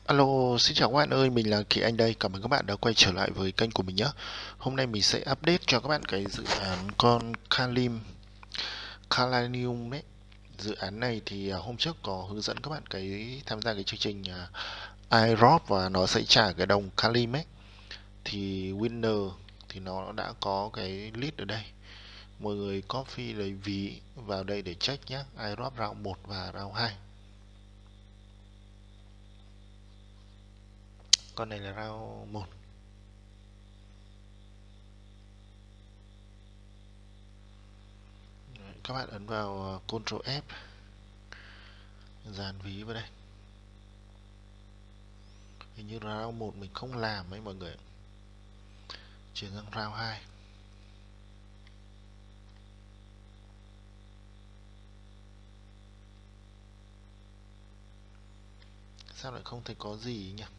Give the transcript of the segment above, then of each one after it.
Alo, xin chào các bạn ơi, mình là Kỳ Anh đây. Cảm ơn các bạn đã quay trở lại với kênh của mình nhé. Hôm nay mình sẽ update cho các bạn cái dự án con Kalanium đấy. Dự án này thì hôm trước có hướng dẫn các bạn tham gia cái chương trình iDrop và nó sẽ trả cái đồng Kalim ấy. Thì winner thì nó đã có cái list ở đây. Mọi người copy lấy ví vào đây để check nhé. iDrop round 1 và round 2. Con này là round 1. Các bạn ấn vào Ctrl F, dàn ví vào đây. Hình như round 1 mình không làm ấy mọi người, chuyển sang round 2. Sao lại không thấy có gì nhỉ?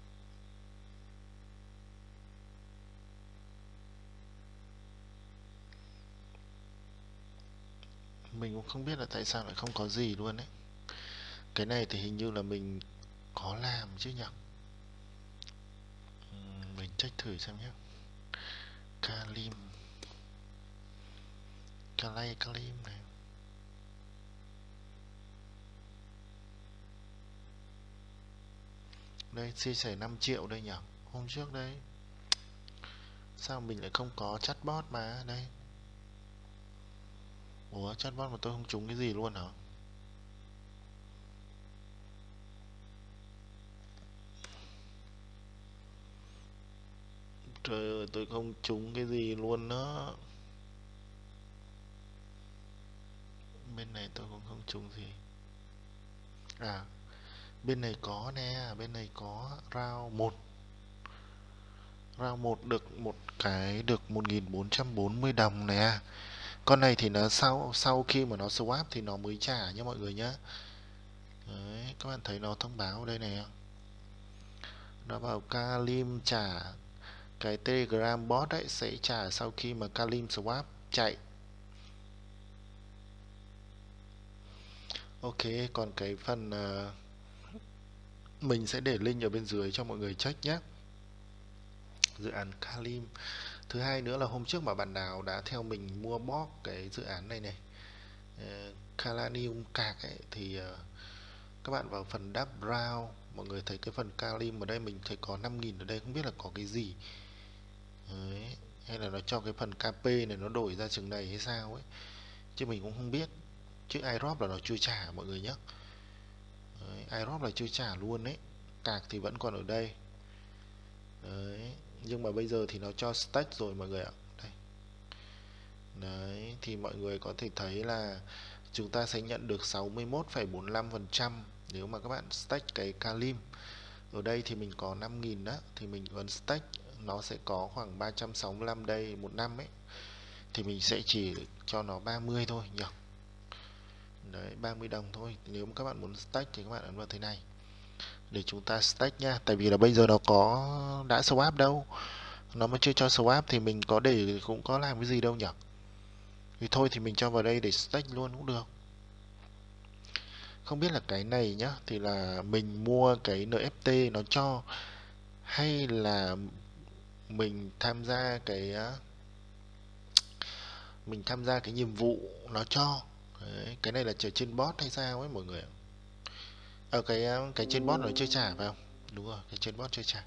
Mình cũng không biết là tại sao lại không có gì luôn đấy. Cái này thì hình như là mình có làm chứ nhỉ? Mình check thử xem nhé. Kalim, Kalim này. Đây, chia sẻ 5 triệu đây nhỉ? Hôm trước đây. Sao mình lại không có chatbot mà đây? Ủa, chatbot mà tôi không trúng cái gì luôn hả? Trời ơi, tôi không trúng cái gì luôn đó. Bên này tôi cũng không trúng gì. À, bên này có nè, bên này có round 1. Round 1 được 1440 đồng nè. Con này thì nó sau sau khi mà nó swap thì nó mới trả nhé mọi người nhé. Đấy, các bạn thấy nó thông báo ở đây này. Nó bảo Kalim trả, cái Telegram bot ấy sẽ trả sau khi mà Kalim swap chạy. Ok, còn cái phần mình sẽ để link ở bên dưới cho mọi người check nhé. Dự án Kalim. Thứ hai nữa là hôm trước mà bạn nào đã theo mình mua bot cái dự án này này, Kalanium cạc ấy, thì các bạn vào phần đáp round, mọi người thấy cái phần Kalim ở đây mình thấy có 5.000 ở đây, không biết là có cái gì. Đấy, hay là nó cho cái phần KP này nó đổi ra chừng này hay sao ấy, chứ mình cũng không biết. Chứ iDrop là nó chưa trả mọi người nhé. Đấy, iDrop là chưa trả luôn đấy. Cạc thì vẫn còn ở đây. Đấy, nhưng mà bây giờ thì nó cho stack rồi mọi người ạ. Đây. Đấy, thì mọi người có thể thấy là chúng ta sẽ nhận được 61,45% nếu mà các bạn stack cái Kalim. Ở đây thì mình có 5.000 đó, thì mình ấn stack nó sẽ có khoảng 365 đây một năm ấy, thì mình sẽ chỉ cho nó 30 thôi nhỉ. Đấy, 30 đồng thôi. Nếu mà các bạn muốn stack thì các bạn ấn vào thế này để chúng ta stack nha. Tại vì là bây giờ nó đã swap đâu, nó mà chưa cho swap thì mình có để cũng có làm cái gì đâu nhỉ. Thì thôi thì mình cho vào đây để stack luôn cũng được. Không biết là cái này nhá, thì là mình mua cái NFT nó cho, hay là mình tham gia cái nhiệm vụ nó cho. Đấy, cái này là chờ trên bot hay sao ấy mọi người ạ. Cái trên bot nó chưa trả phải không? Đúng rồi, cái trên bot chưa trả.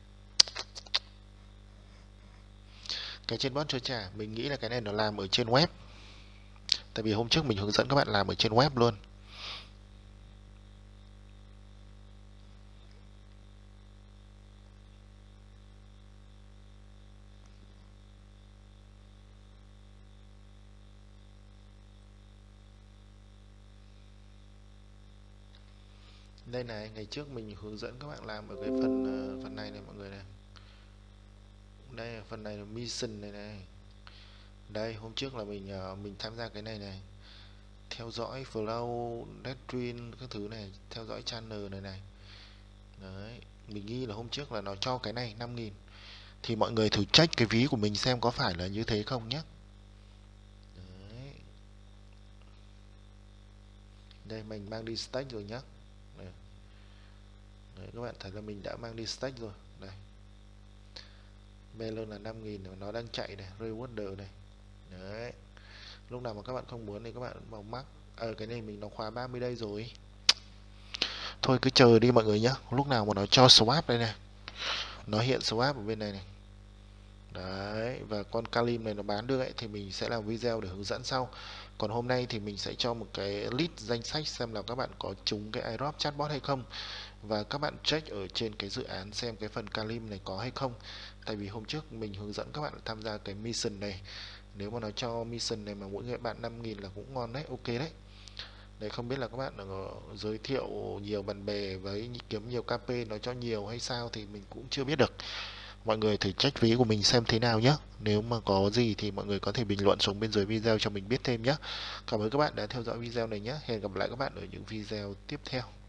Cái trên bot chưa trả, mình nghĩ là cái này nó làm ở trên web. Tại vì hôm trước mình hướng dẫn các bạn làm ở trên web luôn. Đây này, ngày trước mình hướng dẫn các bạn làm ở cái phần này này mọi người này. Đây, phần này là mission này này. Đây, hôm trước là mình tham gia cái này này. Theo dõi flow, deadstream các thứ này, theo dõi channel này này. Đấy, mình nghĩ là hôm trước là nó cho cái này 5.000. Thì mọi người thử check cái ví của mình xem có phải là như thế không nhé. Đấy. Đây mình mang đi stack rồi nhá. Đây. Đấy, các bạn thấy là mình đã mang đi stake rồi. Đây, Melon là 5.000 nó đang chạy này, Rewarder này. Đấy, lúc nào mà các bạn không muốn thì các bạn vào mắc. Ở cái này mình nó khóa 30 đây rồi. Thôi cứ chờ đi mọi người nhé. Lúc nào mà nó cho swap đây này, nó hiện swap ở bên này này. Đấy, và con Kalim này nó bán được ấy thì mình sẽ làm video để hướng dẫn sau. Còn hôm nay thì mình sẽ cho một cái list danh sách xem là các bạn có trúng cái airdrop chatbot hay không, và các bạn check ở trên cái dự án xem cái phần Kalim này có hay không. Tại vì hôm trước mình hướng dẫn các bạn tham gia cái mission này, nếu mà nó cho mission này mà mỗi người bạn 5.000 là cũng ngon đấy, ok đấy. Đấy, không biết là các bạn giới thiệu nhiều bạn bè với kiếm nhiều KP nó cho nhiều hay sao thì mình cũng chưa biết được. Mọi người thử check ví của mình xem thế nào nhé. Nếu mà có gì thì mọi người có thể bình luận xuống bên dưới video cho mình biết thêm nhé. Cảm ơn các bạn đã theo dõi video này nhé. Hẹn gặp lại các bạn ở những video tiếp theo.